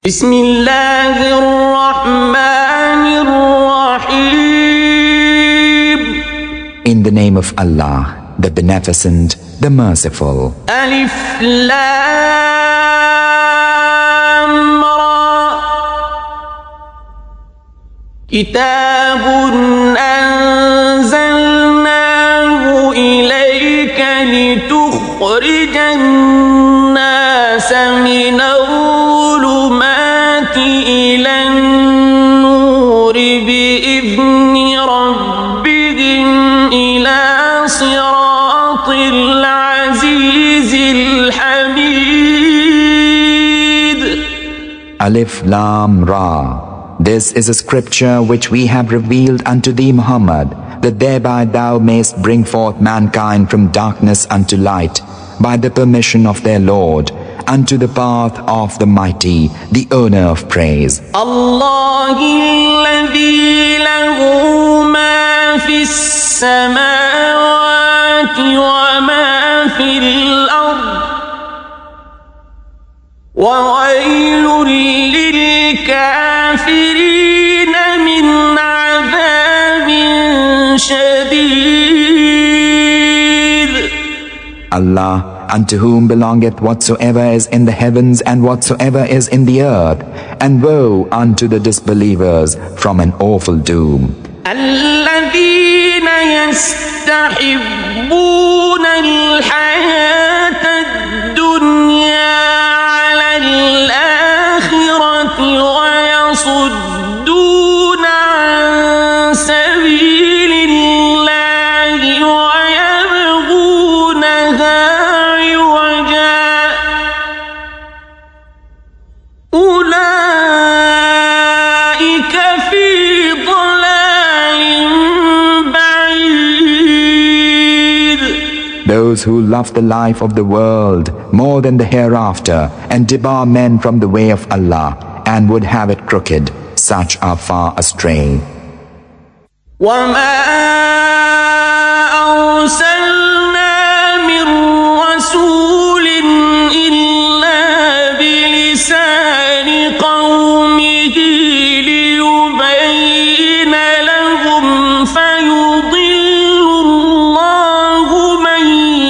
بسم الله الرحمن الرحيم. In the name of Allah, the Beneficent, the Merciful. ألف لام را. كتاب أنزلناه إليك لتخرج الناس من الظلمات إلى النور بإذن ربهم إلى صراط العزيز الحميد. Alif Lam Ra. This is a scripture which we have revealed unto thee, Muhammad, that thereby thou mayst bring forth mankind from darkness unto light, by the permission of their Lord, unto the path of the Mighty, the owner of praise. الله الذي له ما في السماوات وما في الأرض وويل للكافرين من عذاب شديد. Allah, unto whom belongeth whatsoever is in the heavens and whatsoever is in the earth, and woe unto the disbelievers from an awful doom. الذين يستحبون الحياة الدنيا على الآخرة ويصدون عن سبيل الله ويبغونها عوجا أولئك في ضلال بعيد. Those who love the life of the world more than the hereafter, and debar men from the way of Allah, and would have it crooked, such are far astray. وما أرسلنا من رسول إلا بلسان قومه ليبين لهم فيضل الله من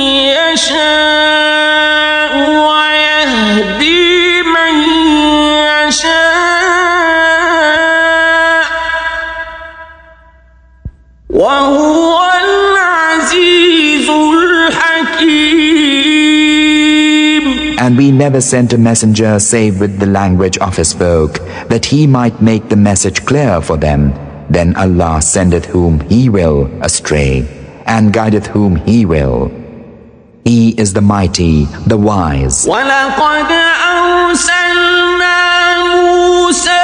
يشاء ويهدي من يشاء وهو العزيز الحكيم. And we never sent a messenger save with the language of his folk, that he might make the message clear for them. Then Allah sendeth whom He will astray, and guideth whom He will. He is the Mighty, the Wise. ولقد أرسلنا موسى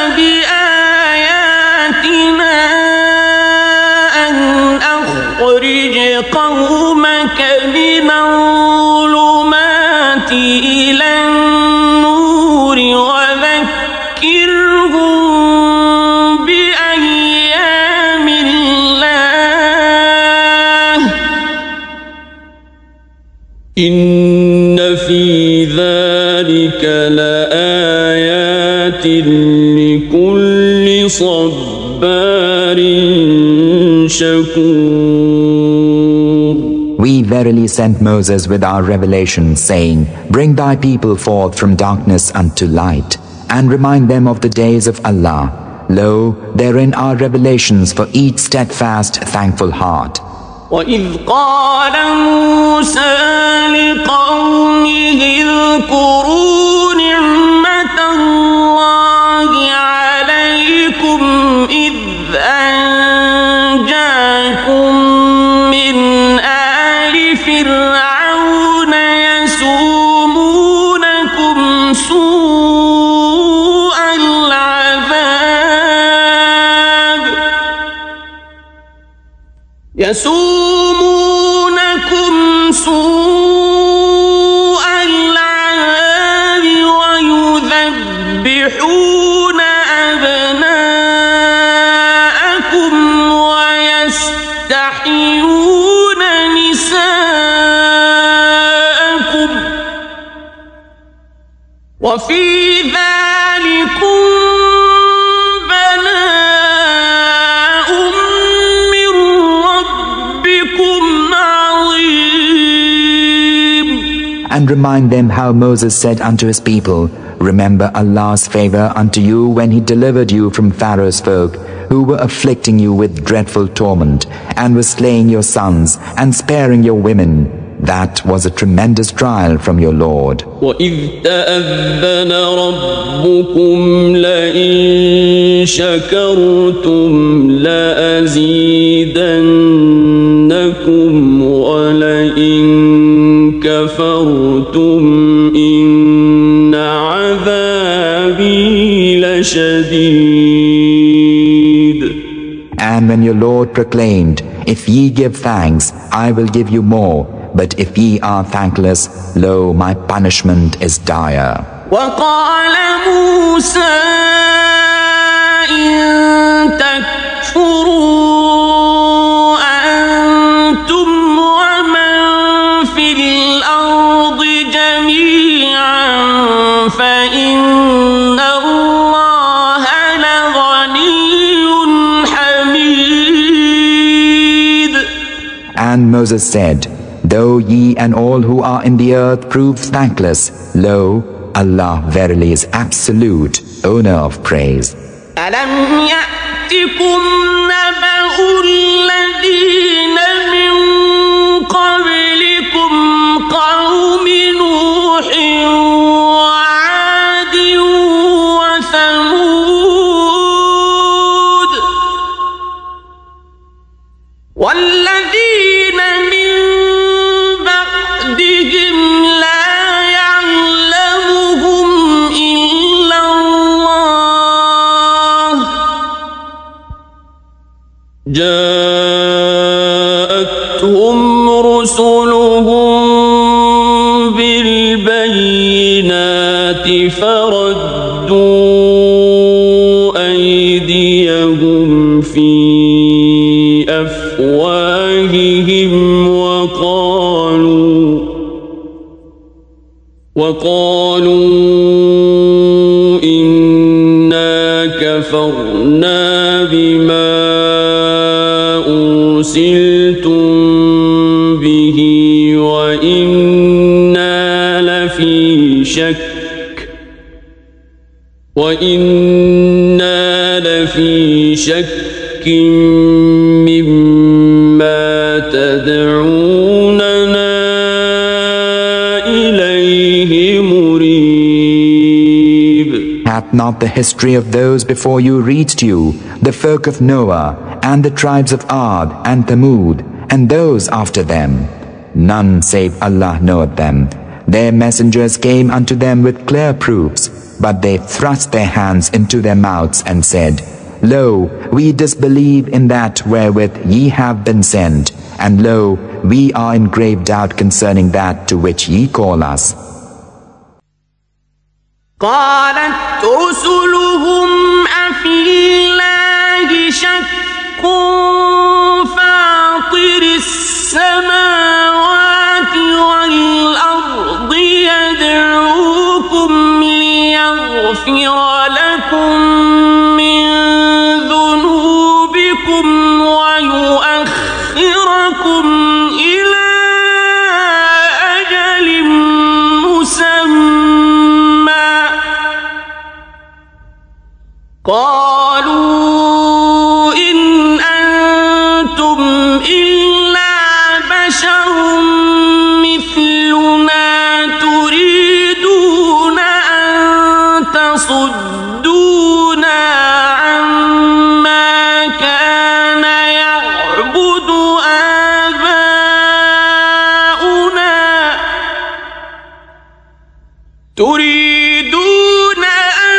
بآياتنا أن أخرج قومك من الظلمات إلى النور وذكرهم بأيام الله إن في ذلك لآيات لكل صبار شكور. We verily sent Moses with our revelation, saying, Bring thy people forth from darkness unto light, and remind them of the days of Allah. Lo, therein are revelations for each steadfast, thankful heart. وإذ قال موسى لقومه اذكروا نعمة الله عليكم إذ أنجاكم من آل فرعون يسومونكم سوء العذاب ويذبحون أبناءكم ويستحيون نساءكم وفي ذلك And remind them how Moses said unto his people, Remember Allah's favor unto you when He delivered you from Pharaoh's folk, who were afflicting you with dreadful torment, and were slaying your sons, and sparing your women. That was a tremendous trial from your Lord. وَإِذْ تَأَذَّنَ رَبُّكُمْ لَئِن شَكَرْتُمْ لَأَزِيدَنَّكُمْ وَلَئِن كَفَرْتُمْ إِنَّ عَذَابِي لَشَدِيدٌ. And when your Lord proclaimed, If ye give thanks, I will give you more. But if ye are thankless, lo, my punishment is dire. وقال موسى إن تكفروا أنتم ومن في الأرض جميعا فإن الله لغني حميد. And Moses said, Though ye and all who are in the earth prove thankless, lo, Allah verily is absolute, owner of praise. ألم يأتكم نبأ الذين من قبلكم قوم نوح وعاد وثمود والذين من بعدهم لا يعلمهم إلا الله جاءتهم رسلهم بالبينات فردوا أيديهم في أفواههم وقالوا إنا كفرنا بما أرسلتم به وإنا لفي شك مما تدعوننا إليه مريب. Hath not the history of those before you reached you, the folk of Noah, and the tribes of Ad and Thamud, and those after them? None save Allah knoweth them. Their messengers came unto them with clear proofs, but they thrust their hands into their mouths and said, Lo, we disbelieve in that wherewith ye have been sent, and lo, we are in grave doubt concerning that to which ye call us. قالت رسلهم أفي الله شك فاطر السماوات والأرض يدعوكم ليغفر لكم من ذنوبكم ويؤخركم إلى أجل مسمى قالوا إن أنتم إلا بشر مثلنا تريدون أن تصدونا عما كان يعبد آباؤنا تريدون أن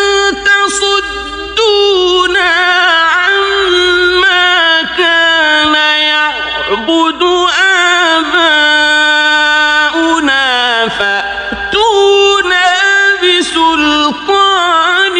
تصدونا عما كان يعبد آباؤنا فأتونا بسلطان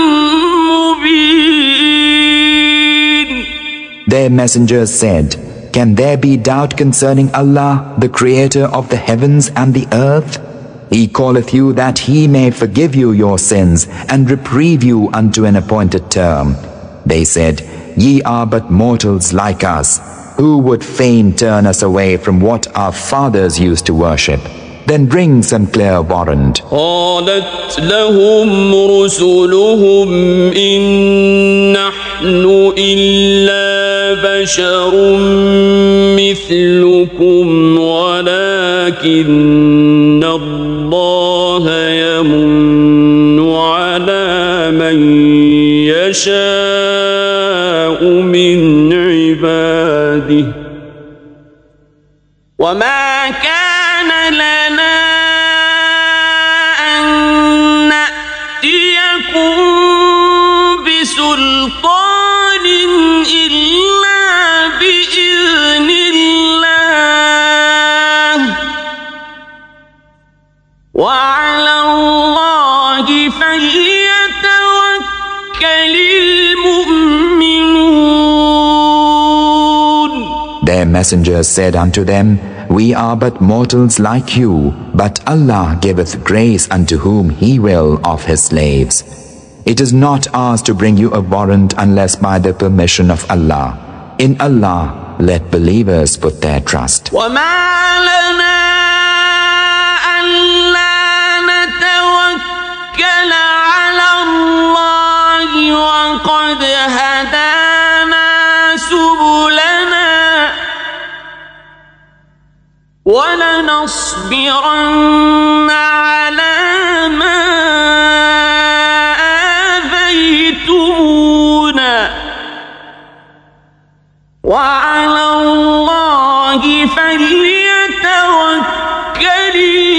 مبين. Their messengers said, Can there be doubt concerning Allah, the creator of the heavens and the earth? He calleth you that He may forgive you your sins and reprieve you unto an appointed term. They said, Ye are but mortals like us. Who would fain turn us away from what our fathers used to worship? then bring some clear warrant. قالت لهم رسلهم إن نحن إلا بشر مثلكم ولكن الله يمن على من يشاء من عباده وما كان لنا أن نأتيكم بسلطان إلا بإذن الله وعلى الله فليتوكل المؤمنون. Their messengers said unto them, We are but mortals like you, but Allah giveth grace unto whom He will of His slaves. It is not ours to bring you a warrant unless by the permission of Allah. In Allah, let believers put their trust. ولنصبرن على ما آذيتمونا وعلى الله فليتوكل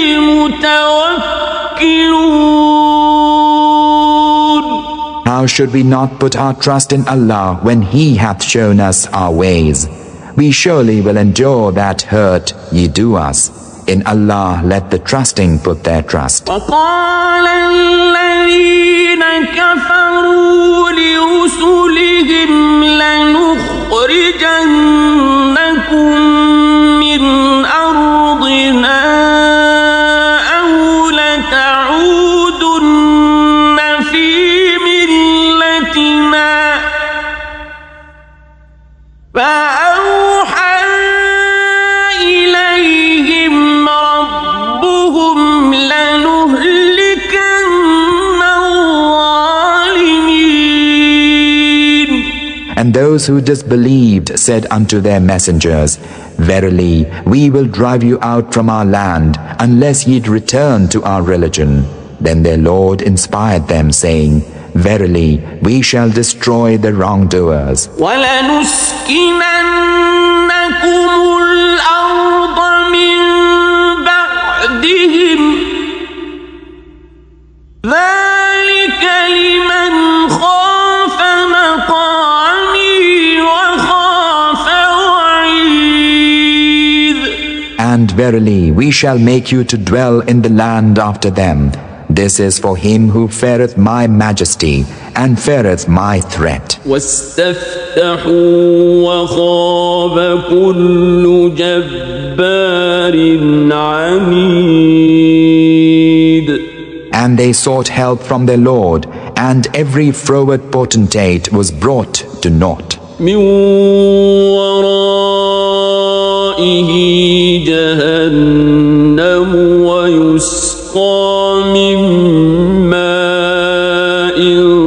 المتوكلون. How should we not put our trust in Allah when He hath shown us our ways? We surely will endure that hurt ye do us. In Allah let the trusting put their trust. وقال الذين كفروا لرسلهم لنخرجنكم من أرضنا أو لتعودن في ملتنا فأوحى إليهم ربهم لنهلكن الظالمين. And those who disbelieved said unto their messengers, Verily, we will drive you out from our land unless ye return to our religion. Then their Lord inspired them, saying, Verily, we shall destroy the wrongdoers. وَلَنُسْكِنَنَّكُمُ الْأَرْضَ مِنْ بَعْدِهِمْ ذَلِكَ لِمَنْ خَافَ مَقَامِي وَخَافَ وَعِيدِ. And verily, we shall make you to dwell in the land after them. This is for him who feareth my majesty and feareth my threat. وَاسْتَفْتَحُوا وَخَابَ كُلُّ جَبَّارٍ عَنِيدٍ. And they sought help from their Lord, and every froward potentate was brought to naught. مِنْ وَرَائِهِ جَهَنَّمُ وَيُسْقَى مِنْ مَاءٍ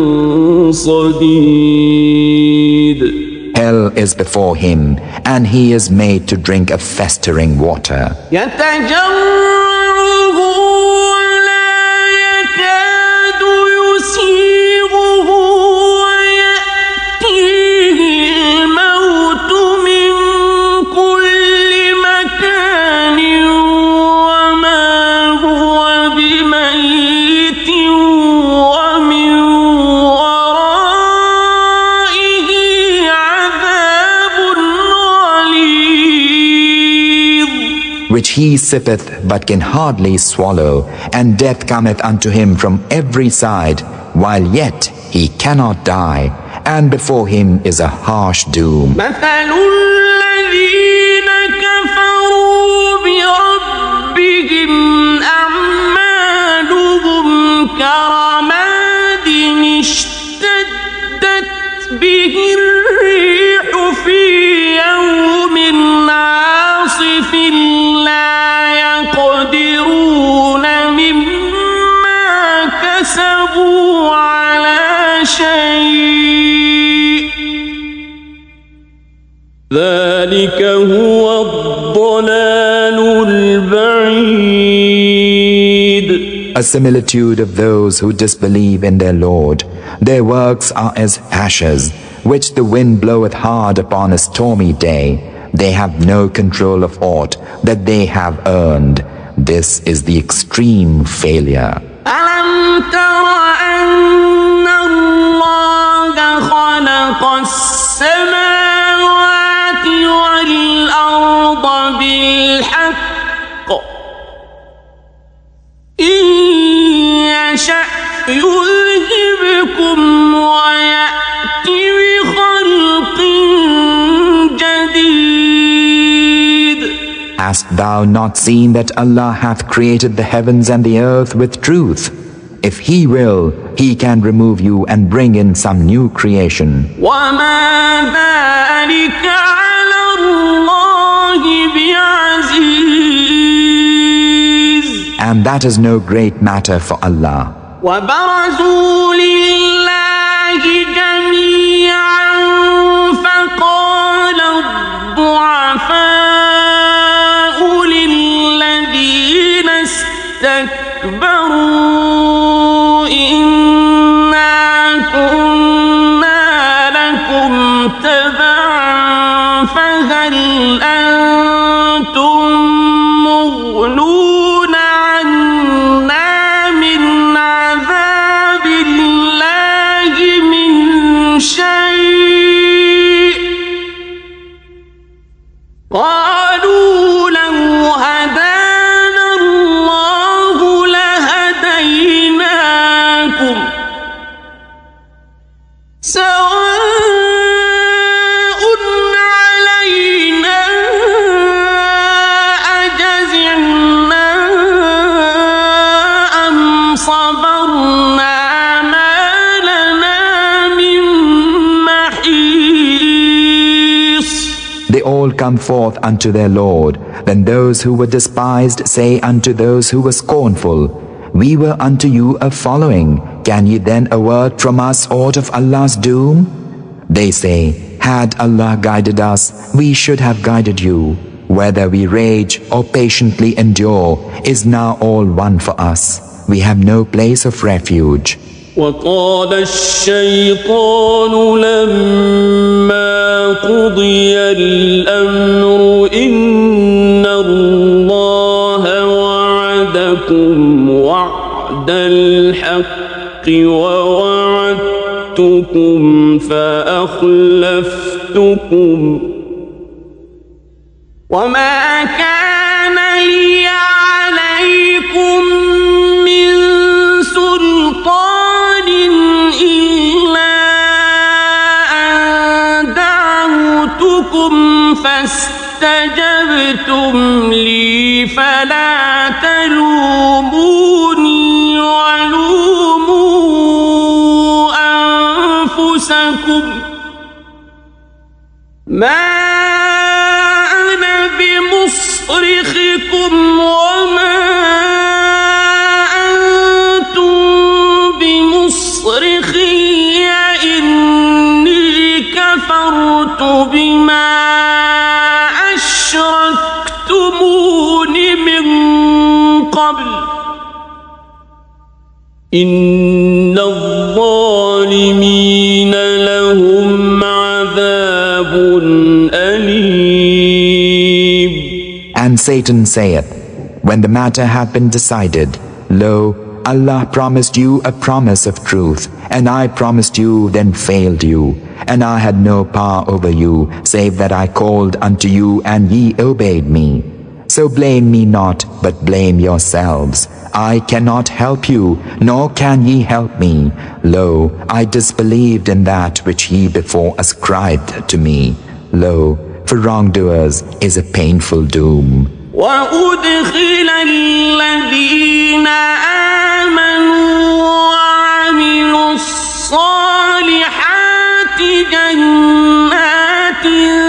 صَدِيدٍ. Hell is before him, and he is made to drink of festering water. يَتَجَرَّعُهُ وَلَا يَكَادُ يُسِيغُهُ وَيَأْتِيهِ الْمَوْتُ مِنْ كُلِّ مَكَانٍ وَمَا هُوَ بِمَيِّتٍ وَمِنْ وَرَائِهِ عَذَابٌ غَلِيظٌ. Which he sippeth but can hardly swallow, and death cometh unto him from every side, while yet he cannot die, and before him is a harsh doom. مثل الذين كفروا بربهم أعمالهم كرماد اشتدت به الريح في يوم عاصف لا يقدرون ذلك هو الضلال البعيد. A similitude of those who disbelieve in their Lord. Their works are as ashes, which the wind bloweth hard upon a stormy day. They have no control of aught that they have earned. This is the extreme failure. ألم تر أن الله خلق السماوات والأرض بالحق إن يشأ يذهبكم ويأتي بخلق جديد. Hast thou not seen that Allah hath created the heavens and the earth with truth? If He will, He can remove you and bring in some new creation. وما ذلك على الله بعزيز. And that is no great matter for Allah. وبرزوا لله جميعا فقال الضعفاء للذين استكبروا إنا كنا لكم تبعا فهل أنتم مغنون عنا من عذاب الله من شيء قالوا لو هدانا الله لهديناكم سواء علينا أجزعنا أم صبرنا ما لنا من محيص. They all come forth unto their Lord. Then those who were despised say unto those who were scornful, We were unto you a following. Can ye then avert from us aught of Allah's doom? They say, Had Allah guided us, we should have guided you. Whether we rage or patiently endure is now all one for us. We have no place of refuge. وقال الشيطان لما قضي الأمر إن الله وعدكم وعد الحق ووعدتكم فأخلفتكم وما كان لي عليكم من سلطان إلا أن دعوتكم فاستجبتم لي فلا تلوموني ولوموا أنفسكم ما أنا بمصرخكم وما أنتم بمصرخي إني كفرت بما أشركتمون من قبل إن الظالمين لهم عذاب أليم. And Satan saith, When the matter had been decided, Lo, Allah promised you a promise of truth, and I promised you, then failed you, and I had no power over you, save that I called unto you, and ye obeyed me. So blame me not, but blame yourselves. I cannot help you, nor can ye help me. Lo, I disbelieved in that which ye before ascribed to me. Lo, for wrongdoers is a painful doom. وأدخل الذين آمنوا وعملوا الصالحات جنات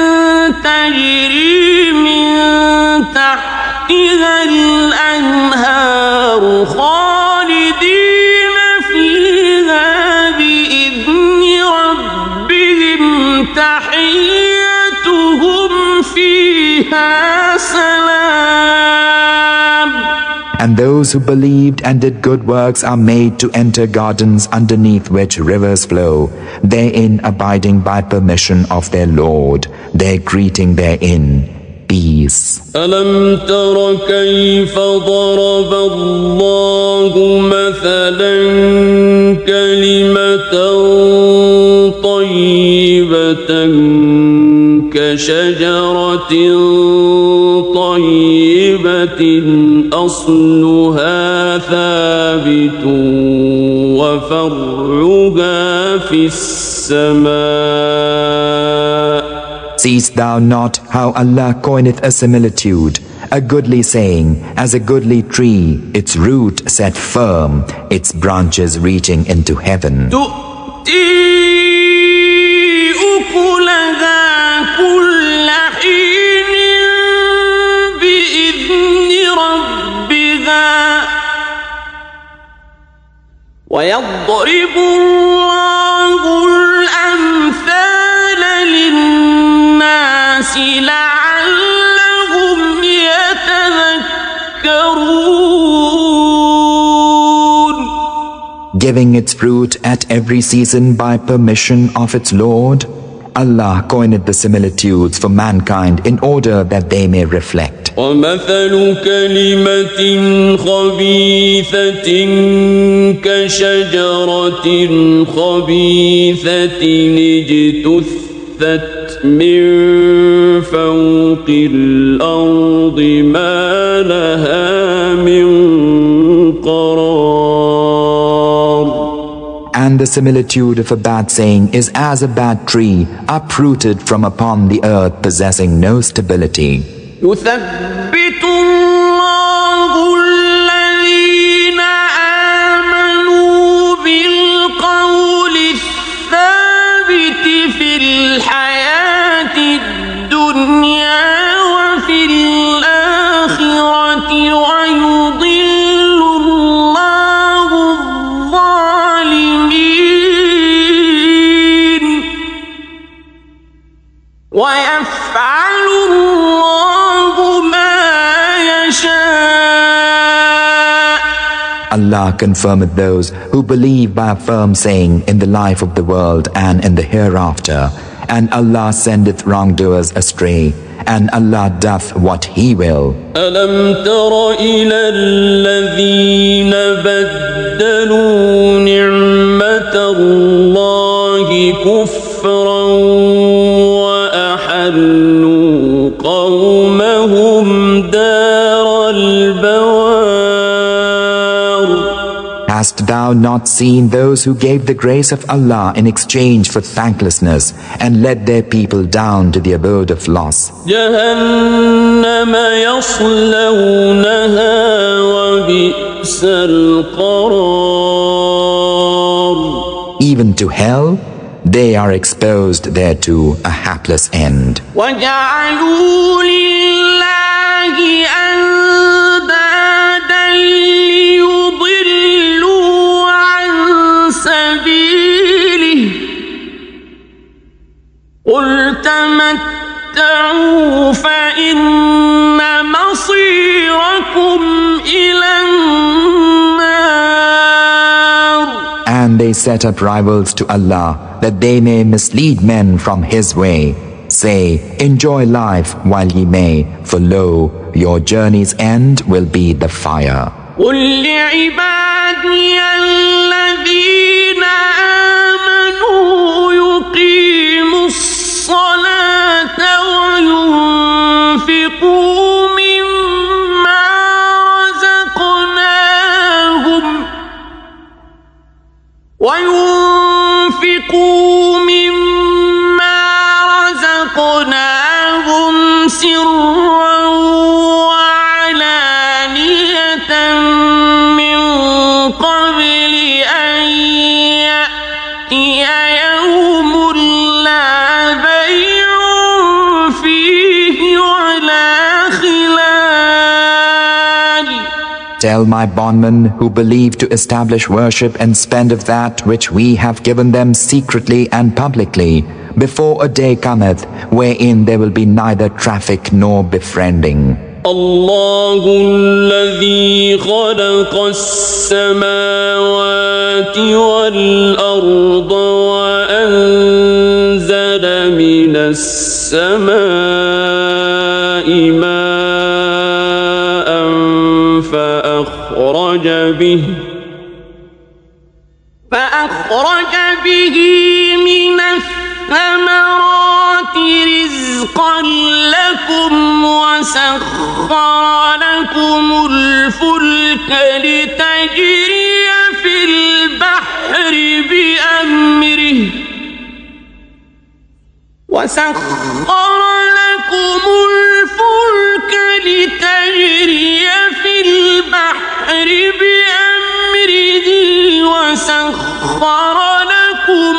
تجري من تحتها الأنهار خالدين فيها بإذن ربهم تحيتهم فيها سلام. And those who believed and did good works are made to enter gardens underneath which rivers flow, therein abiding by permission of their Lord, their greeting therein, peace. ألم تر كيف ضرب الله مثلا كلمة طيبة كشجرة طيبة أصلها ثابت وفرعها في السماء. Seest thou not how Allah coineth a similitude, a goodly saying, as a goodly tree, its root set firm, its branches reaching into heaven. ويضرب الله الأمثال للناس لعلهم يتذكرون. Giving its fruit at every season by permission of its Lord, Allah coined the similitudes for mankind in order that they may reflect. ومثل كلمة خبيثة كشجرة خبيثة اجتثت من فوق الأرض ما لها من قرار. And the similitude of a bad saying is as a bad tree uprooted from upon the earth possessing no stability. يثبت الله الذين آمنوا بالقول الثابت في الحياة الدنيا وفي الآخرة ويضل الله الظالمين ويفعل Allah confirmeth those who believe by a firm saying in the life of the world and in the hereafter, and Allah sendeth wrongdoers astray, and Allah doth what He will. ألم تر إلى الذين بدلوا نعمة الله كفرا وأحلوا قومهم دار البوار. Hast thou not seen those who gave the grace of Allah in exchange for thanklessness and led their people down to the abode of loss? جهنم يصلونها وبئس القرار. Even to hell, they are exposed thereto, a hapless end. وجعلوا لله أندادا ليضلوا عن سبيله قل تمتعوا فإن مصيركم إلى النار. And they set up rivals to Allah, that they may mislead men from His way. Say, enjoy life while ye may, for lo, your journey's end will be the fire. قل لعبادي الذين آمنوا يقيموا الصلاة وينفقوا مما رزقناهم سرا وعلانية من قبل أن يأتي يوم لا بيع فيه ولا خلال. Tell my bondmen who believe to establish worship and spend of that which we have given them secretly and publicly, before a day cometh, wherein there will be neither traffic nor befriending. الله الذي خلق السماوات والأرض وأنزل من السماء ماء فأخرج به من الثمرات رزقا لكم وسخر لكم الفلك لتجري في البحر بأمره وسخر لكم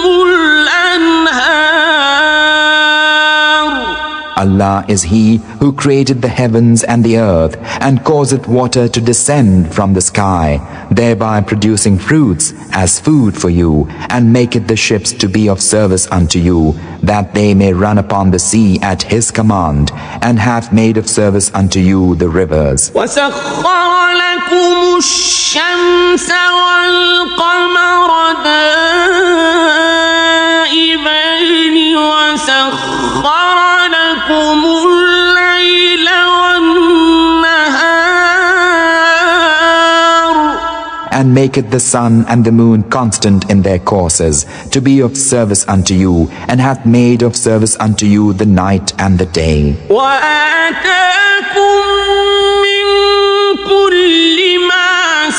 الأنهار. Allah is He who created the heavens and the earth and causeth water to descend from the sky, thereby producing fruits as food for you, and maketh the ships to be of service unto you, that they may run upon the sea at His command, and hath made of service unto you the rivers. وسخر لكم الشمس والقمر دائبين وسخر لكم الليل والنهار. And maketh the sun and the moon constant in their courses, to be of service unto you, and hath made of service unto you the night and the day. وآتاكم من كل ما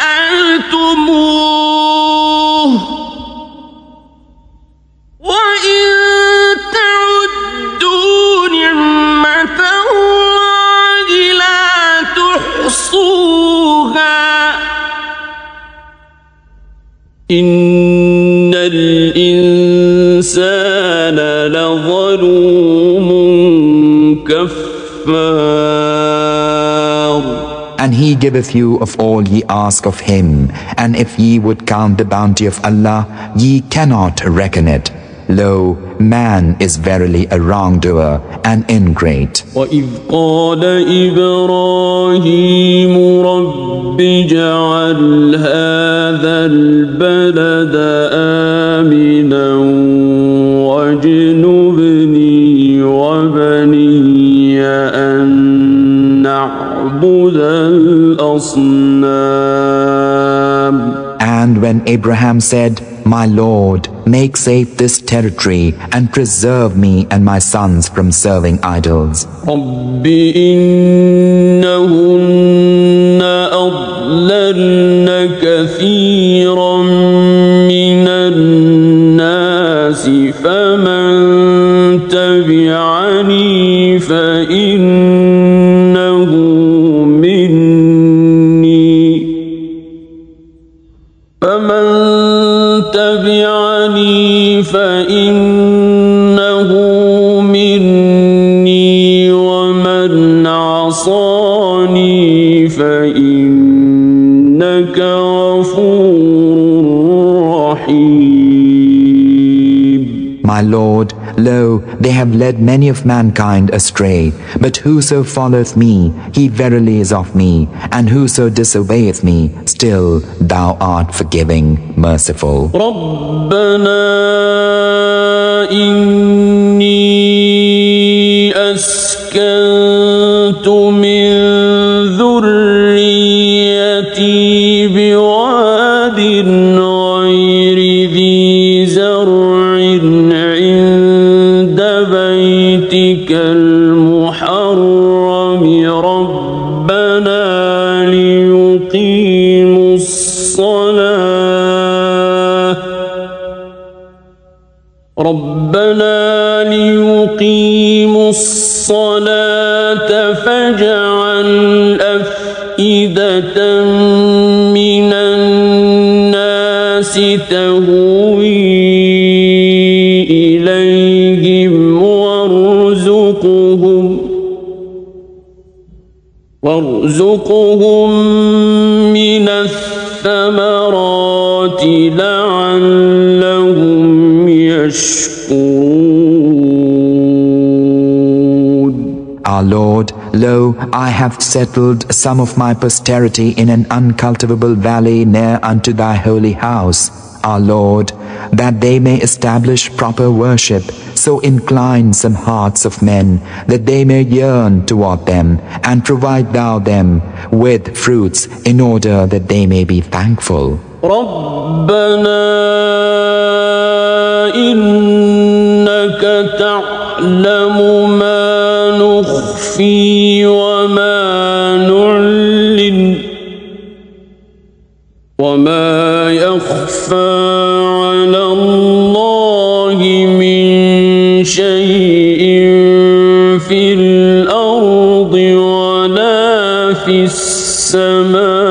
سألتموه وإن تعدوا نعمة الله لا تحصوها إن الإنسان لظلوم كفار. And He giveth you of all ye ask of Him, and if ye would count the bounty of Allah, ye cannot reckon it. Lo, man is verily a wrongdoer and ingrate. وَإِذْ قَالَ إِبْرَاهِيمُ رَبِّ اجْعَلْ هَذَا الْبَلَدَ آمِنًا واجنبني وبني أن نعبد الأصنام. And when Abraham said, My Lord, make safe this territory and preserve me and my sons from serving idols. رب إنهن أضللن كثيرا من الناس فمن تبعني فإنه مني ومن عصاني فإنك غفور رحيم. My Lord, lo, they have led many of mankind astray, but whoso followeth me, he verily is of me, and whoso disobeyeth me, still thou art forgiving, merciful. ربنا إني أسكنت من ذريتي بواد غير ذي زرع عند بيتك المحرم ربنا ليقيموا الصلاة فاجعل أفئدة من الناس تهوي إليهم وارزقهم من الثمرات لعلهم يشكرون. Our Lord, lo, I have settled some of my posterity in an uncultivable valley near unto thy holy house, our Lord, that they may establish proper worship. So incline some hearts of men, that they may yearn toward them, and provide thou them with fruits, in order that they may be thankful. ربنا إنك تعلم ما نخفي وما نعلن وما يخفى على الله من شيء في الأرض ولا في السماء.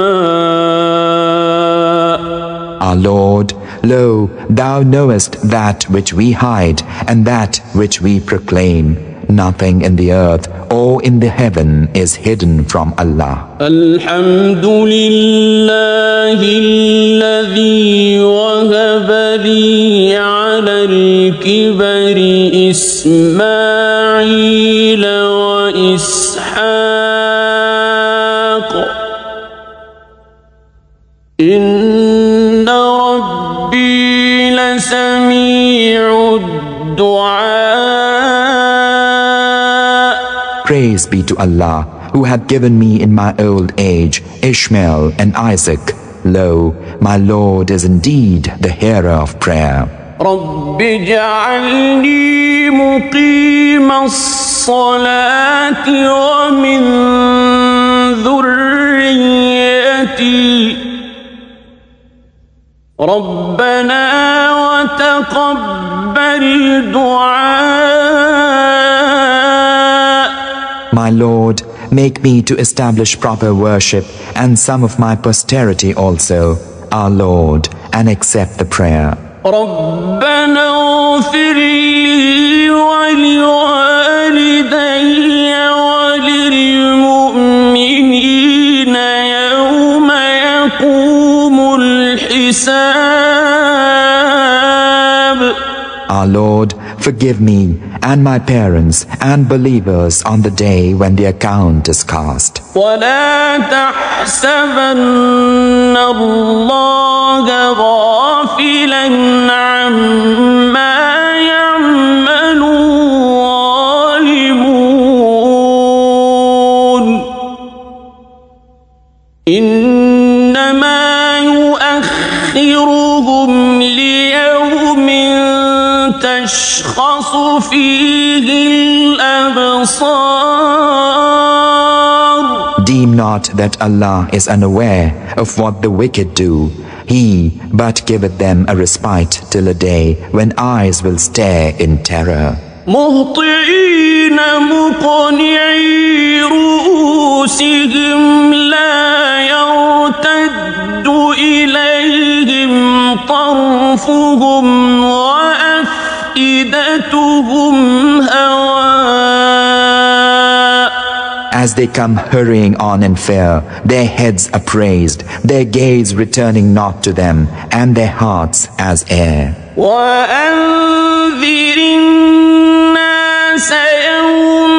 Our Lord, lo, thou knowest that which we hide and that which we proclaim. Nothing in the earth or in the heaven is hidden from Allah. الحمد لله الذي وهب لي على الكبر إسماعيل وإسحاق إن ربي لسميع الدعاء. Praise be to Allah, who had given me in my old age Ishmael and Isaac. Lo, my Lord is indeed the hearer of prayer. رب اجعلني مقيم الصلاة ومن ذريتي ربنا وتقبل دعاء. My Lord, make me to establish proper worship and some of my posterity also, our Lord, and accept the prayer. ربنا اغفر لي ولوالدي وللمؤمنين يوم يقوم الحساب. Our Lord, forgive me and my parents and believers on the day when the account is cast. ولا تحسبن الله غافلا عما يعمل الظالمون إنما يؤخرهم ليوم تشخص فيه الأبصار. Deem not that Allah is unaware of what the wicked do. He but giveth them a respite till a day when eyes will stare in terror. مهطعين مقنعي رؤوسهم لا يرتد إليهم طرفهم وأفئدتهم هواء. As they come hurrying on in fear, their heads upraised, their gaze returning not to them, and their hearts as air. وأنذر الناس يوم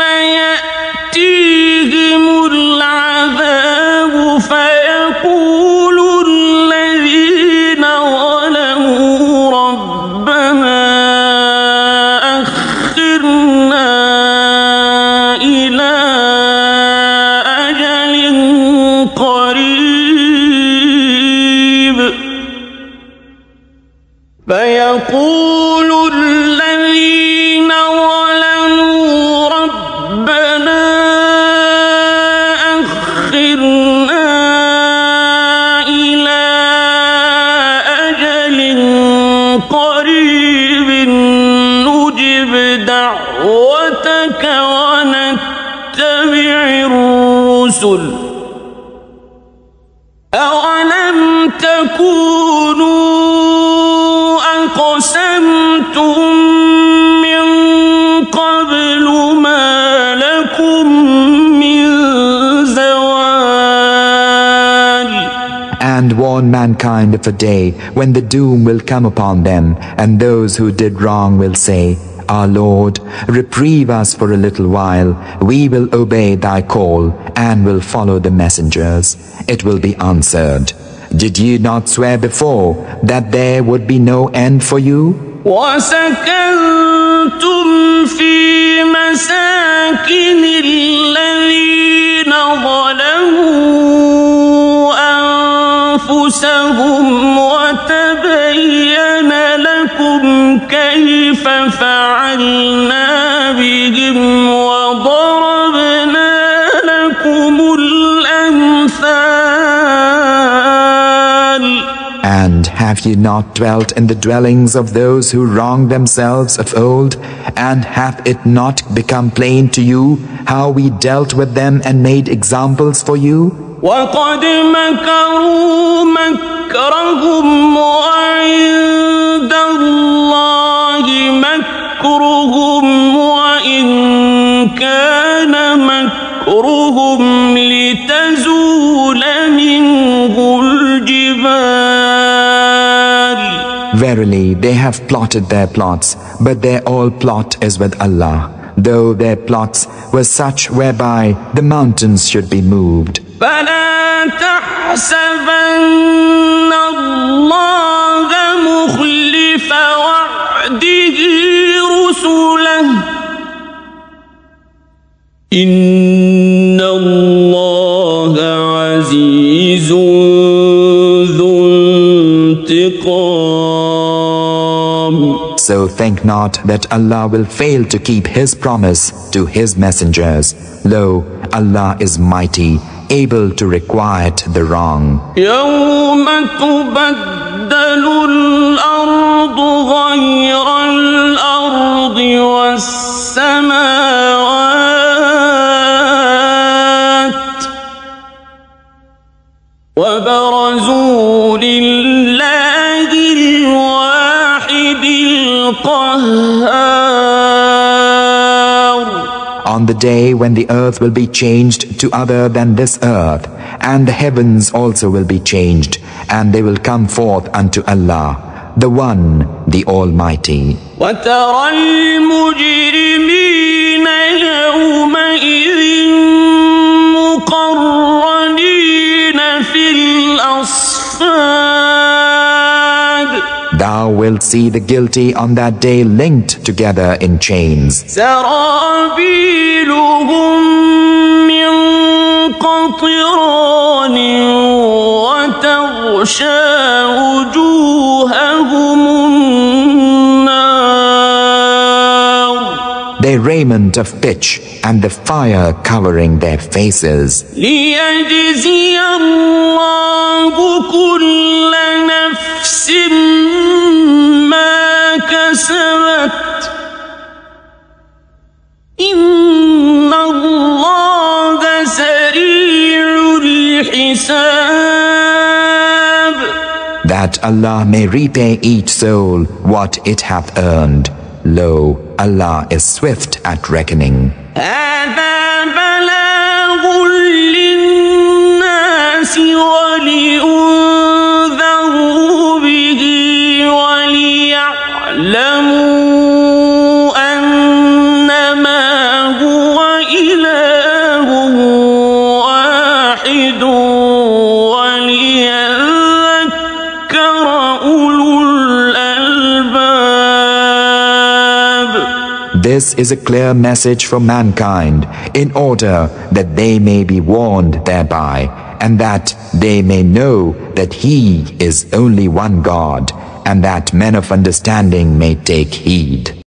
يأتيهم العذاب فيقول الذين ظلموا ربنا أخرنا إلى أجل قريب. فيقول الذين ظلموا ربنا أخرنا إلى أجل قريب نجب دعوتك ونتبع الرسل أولم تكونوا أقسمتم من قبل ما لكم من زوال. And warn mankind of a day when the doom will come upon them, and those who did wrong will say, Our Lord, reprieve us for a little while. We will obey thy call and will follow the messengers. It will be answered. Did you not swear before that there would be no end for you? وسكنتم في مساكن الذين ظلموا أنفسهم وتبين لكم كيف فعلنا بهم وضربنا لكم الأمثال. And have you not dwelt in the dwellings of those who wronged themselves of old? And hath it not become plain to you how we dealt with them and made examples for you? وقد مكروا مكرهم وعند الله مكرهم وإن كان مكرهم لتزول منه الجبال. Verily, they have plotted their plots, but their all plot is with Allah, though their plots were such whereby the mountains should be moved. فلا تحسبن الله مخلف وعده رسله إن الله عزيز ذو انتقام. So think not that Allah will fail to keep His promise to His messengers. Lo, Allah is mighty, able to requite the wrong. يوم تبدل الأرض غير الأرض والسماوات وبرزوا لله الواحد القهار. On the day when the earth will be changed to other than this earth, and the heavens also will be changed, and they will come forth unto Allah, the One, the Almighty. وترى المجرمين يومئذ مقرنين في الأصفاد. Thou wilt see the guilty on that day linked together in chains. سرابيلهم من قطران وتغشى وجوههم النار. Their raiment of pitch and the fire covering their faces. ليجزي الله كل نفس ما كسبت إن الله سريع الحساب. That Allah may repay each soul what it hath earned. Lo, Allah is swift at reckoning. هذا بلاغ للناس ولينذروا به وليعلموا أنما هو إله واحد وليذكر أولو الألباب. This is a clear message for mankind, in order that they may be warned thereby, and that they may know that He is only one God, and that men of understanding may take heed.